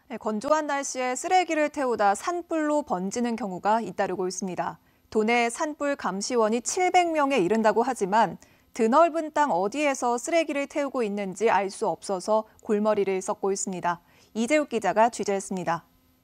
네, 건조한 날씨에 쓰레기를 태우다 산불로 번지는 경우가 잇따르고 있습니다. 도내 산불 감시원이 700명에 이른다고 하지만 드넓은 땅 어디에서 쓰레기를 태우고 있는지 알 수 없어서 골머리를 썩고 있습니다. 이재욱 기자가 취재했습니다.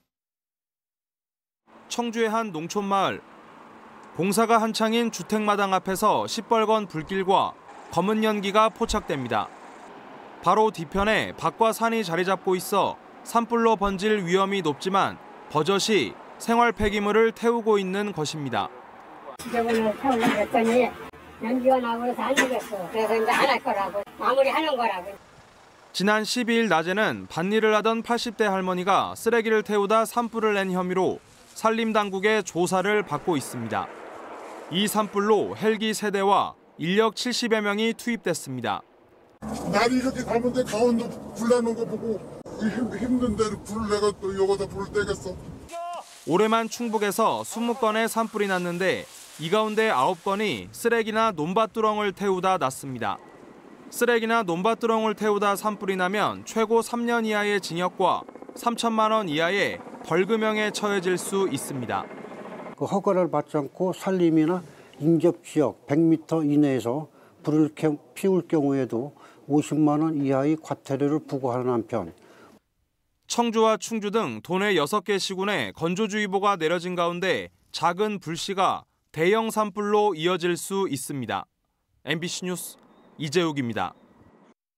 청주의 한 농촌마을. 공사가 한창인 주택마당 앞에서 시뻘건 불길과 검은 연기가 포착됩니다. 바로 뒤편에 밭과 산이 자리 잡고 있어 산불로 번질 위험이 높지만 버젓이 생활 폐기물을 태우고 있는 것입니다. 지저분을 태우려고 했더니 연기가 나고 그래서 안 되겠어. 그래서 이제 안 할 거라고. 마무리하는 거라고. 지난 12일 낮에는 밭일을 하던 80대 할머니가 쓰레기를 태우다 산불을 낸 혐의로 산림당국의 조사를 받고 있습니다. 이 산불로 헬기 3대와 인력 70여 명이 투입됐습니다. 날이 이렇게 가는데 강원도 불 나는 거 보고 힘든데 불을 내가 또 여기다 불을 떼겠어. 올해만 충북에서 20건의 산불이 났는데 이 가운데 9건이 쓰레기나 논밭두렁을 태우다 났습니다. 쓰레기나 논밭두렁을 태우다 산불이 나면 최고 3년 이하의 징역과 3천만 원 이하의 벌금형에 처해질 수 있습니다. 허가를 받지 않고 산림이나 인접지역 100m 이내에서 불을 피울 경우에도 50만 원 이하의 과태료를 부과하는 한편 청주와 충주 등 도내 6개 시군에 건조주의보가 내려진 가운데 작은 불씨가 대형 산불로 이어질 수 있습니다. MBC 뉴스 이재욱입니다.